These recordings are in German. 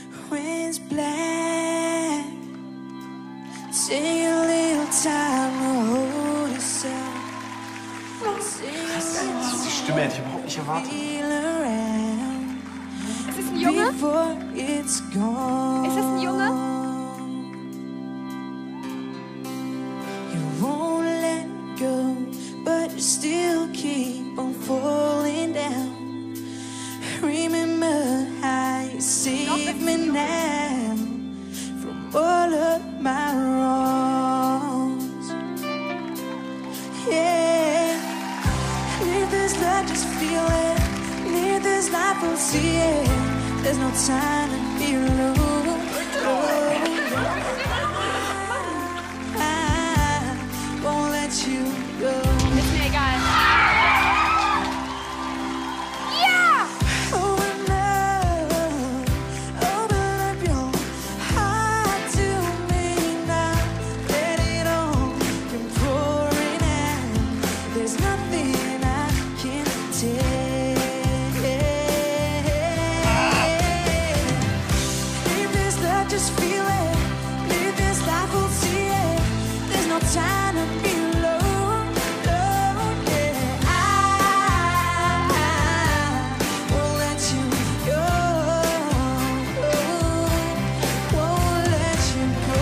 wind's black. Take a little time to hold yourself. Die Stimme hätte ich überhaupt nicht erwartet. Ist es ein Junge? Ist es ein Junge? You won't let go, but you still keep on falling down. Remember how you saved me now from all of my wrongs. Yeah, need this love, just feel it. Need this life, we'll see it. There's no time to be alone. I won't let you go. Ist mir egal. Ja! Open up your heart to me now. Let it all come pouring out. There's nothing I can't take. Leave this love, just feel it. Live this life, we'll see it. There's no time to be alone. Alone, yeah. I won't let you go. Won't let you go.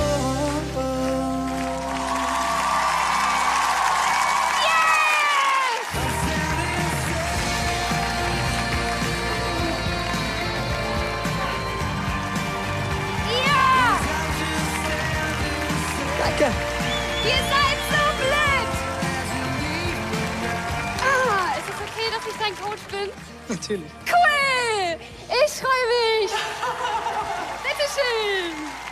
Ja! Danke. Ihr seid so blöd! Ah, ist es okay, dass ich dein Coach bin? Natürlich. Cool! Ich freue mich! Bitteschön!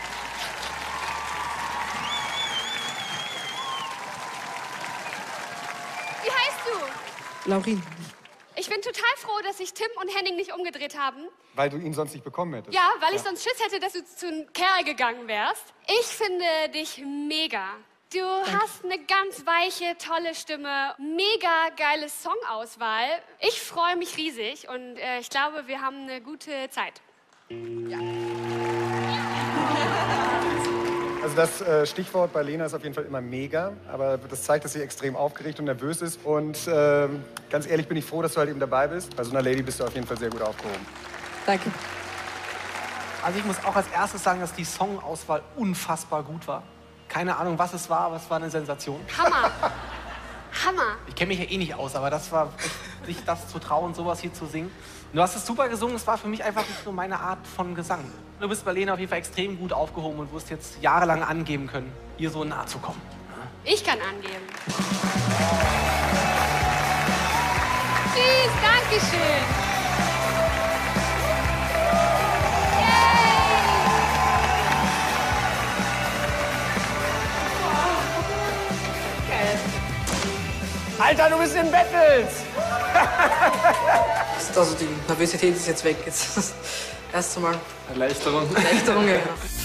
Wie heißt du? Laurin. Ich bin total froh, dass sich Tim und Henning nicht umgedreht haben. Weil du ihn sonst nicht bekommen hättest. Ja, weil ich sonst Schiss hätte, dass du zu einem Kerl gegangen wärst. Ich finde dich mega. Du hast eine ganz weiche, tolle Stimme, mega geile Songauswahl. Ich freue mich riesig und ich glaube, wir haben eine gute Zeit. Also das Stichwort bei Lena ist auf jeden Fall immer mega, aber das zeigt, dass sie extrem aufgeregt und nervös ist. Und ganz ehrlich bin ich froh, dass du halt eben dabei bist. Bei so einer Lady bist du auf jeden Fall sehr gut aufgehoben. Danke. Also ich muss auch als erstes sagen, dass die Songauswahl unfassbar gut war. Keine Ahnung, was es war, aber es war eine Sensation. Hammer. Hammer. Ich kenne mich ja eh nicht aus, aber das war echt, sich das zu trauen, sowas hier zu singen. Und du hast es super gesungen, es war für mich einfach nicht nur meine Art von Gesang. Du bist bei Lena auf jeden Fall extrem gut aufgehoben und wirst jetzt jahrelang angeben können, ihr so nahe zu kommen. Ich kann angeben. Tschüss, danke schön. Alter, du bist in Battles! Also die Nervosität ist jetzt weg. Jetzt das erste Mal Erleichterung. Erleichterung. Ja.